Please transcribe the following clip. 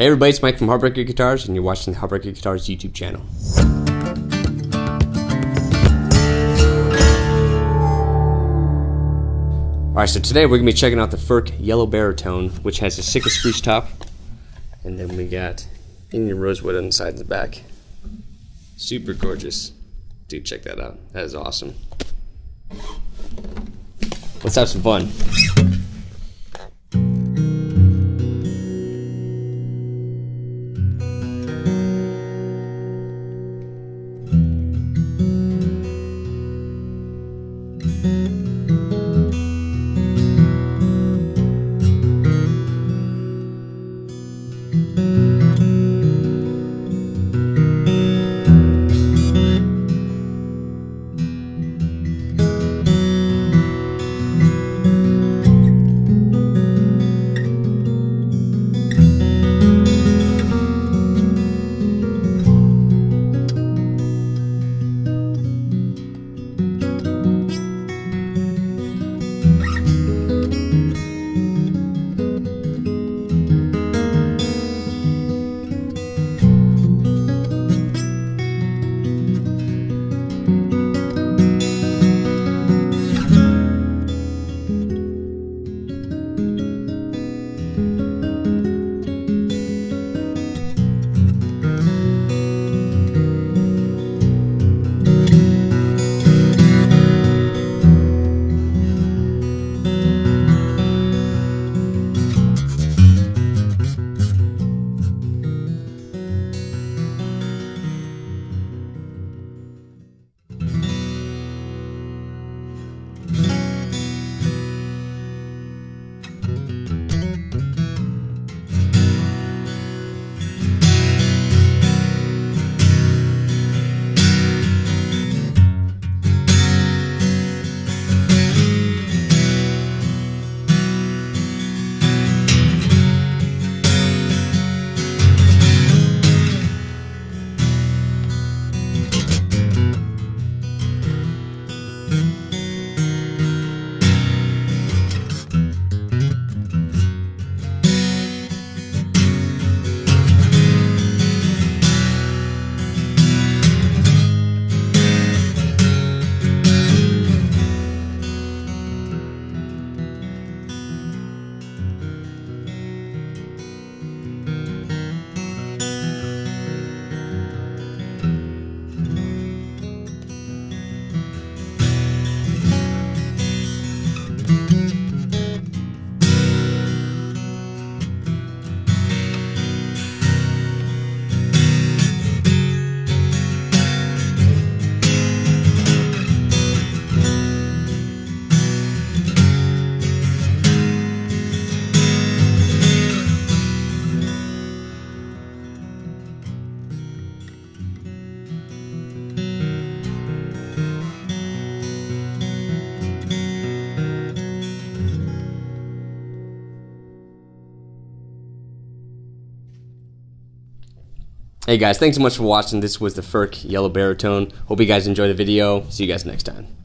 Hey everybody, it's Mike from Heartbreaker Guitars, and you're watching the Heartbreaker Guitars YouTube channel. Alright, so today we're going to be checking out the Furch Yellow Baritone, which has a Sitka Spruce top, and then we got Indian Rosewood on the side and the back. Super gorgeous. Dude, check that out. That is awesome. Let's have some fun. Hey guys, thanks so much for watching. This was the Furch Yellow Baritone. Hope you guys enjoyed the video. See you guys next time.